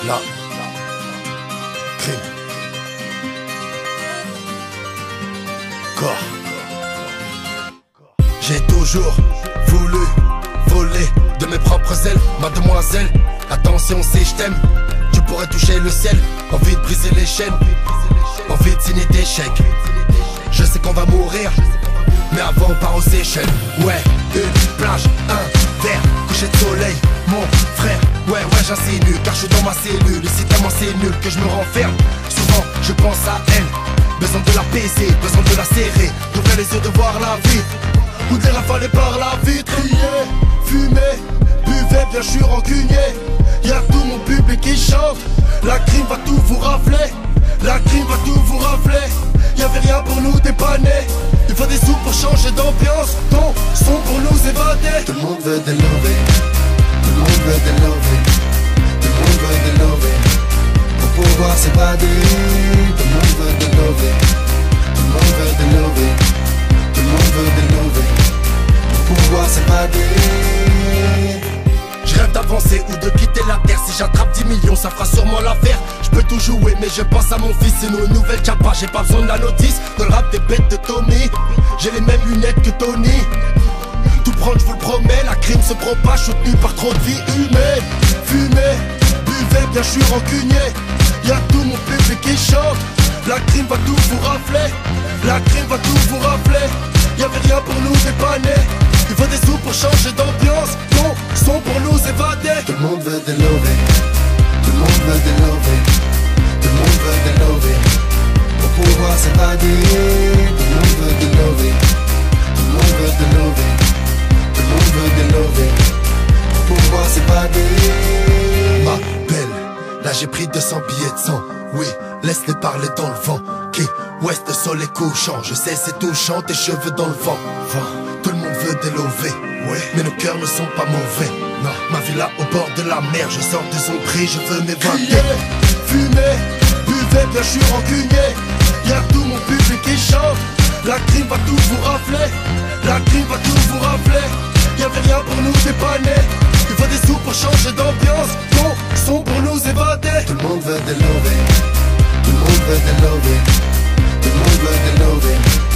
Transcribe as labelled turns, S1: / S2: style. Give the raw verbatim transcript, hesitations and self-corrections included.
S1: là. Crime. Corps. J'ai toujours voulu voler de mes propres ailes, mademoiselle. Attention si je t'aime, tu pourrais toucher le ciel. Envie de briser les chaînes, envie de signer des chèques. Je sais qu'on va mourir, mais avant on part aux Seychelles. Ouais, une plage, un verre, coucher de soleil, mon frère. Ouais, ouais, j'insinue, car je suis dans ma cellule. Et si tellement c'est nul que je me renferme, souvent je pense à elle. Besoin de la baiser, besoin de la serrer, d'ouvrir les yeux, de voir la vie, ou de les rafaler par la vitre. Crier, fumer, buvez, bien je suis rancunier. Y'a tout mon public qui chante, la crime va tout vous rafler. La crime va tout vous rafler. Y'avait rien pour nous dépanner, il faut des sous pour changer d'ambiance. Ton son pour nous évader.
S2: Tout le monde veut des lovés, tout le monde veut des lovés, tout le monde veut des lovés, pour pouvoir s'évader. Tout le monde veut des lovés, tout le monde veut des lovés, tout le monde veut des lovés, pour pouvoir s'évader.
S1: Je rêve d'avancer ou de quitter la terre. Si j'attrape dix millions ça fera sûrement l'affaire. Je peux tout jouer mais je pense à mon fils. C'est nos nouvelles capas, j'ai pas besoin de la notice. Dans le rap des bêtes de Tommy, j'ai les mêmes lunettes que Tony. Tout prendre je vous le promets, la crime se propage soutenue par trop de vie humaine. Fumez, buvez, bien je suis rancunier. Y'a tout mon public qui chante, la crime va tout vous rafler. La crime va tout vous rafler. Y'avait rien pour nous dépanner, il faut des sous pour changer d'ambiance. Ton son pour nous évader.
S2: Tout le monde veut des lovés, tout le monde veut des lovés, tout le monde veut des lovés, pour pouvoir s'évader. Tout le monde veut des lovés, tout le monde veut des lovés, tout le monde veut des lovés, pour pouvoir s'évader.
S1: Ma belle, là j'ai pris deux cents billets de sang. Oui, laisse-les parler dans le vent. Qui, ouest, le soleil couchant. Je sais c'est touchant, tes cheveux dans le vent. Tout le monde veut des lovés, ouais, mais nos cœurs ne sont pas mauvais. Non, ma villa au bord de la mer, je sors de son prix, je veux m'évader. Fumez, buvez, bien je suis rancunier. Y'a tout mon public qui chante, la crime va tout vous rafler. La crime va tout vous rafler. Y'avait rien pour nous dépanner, il faut des sous pour changer d'ambiance. Ton son pour nous évader.
S2: Tout le monde veut des lovés, tout le monde veut des lovés, tout le monde veut des lovés,